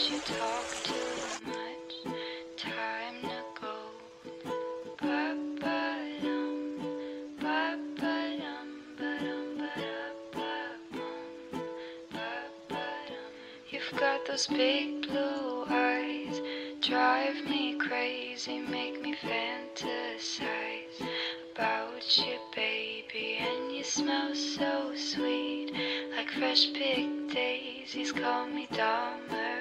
you talk too much. Time to go. Ba-ba-dum, ba-ba-dum, ba-dum, ba-da-ba-bum, ba-ba-dum. You've got those big blue eyes, drive me crazy, make me fantasize about you, baby. And you smell so sweet, like fresh picked daisies. Call me Dahmer.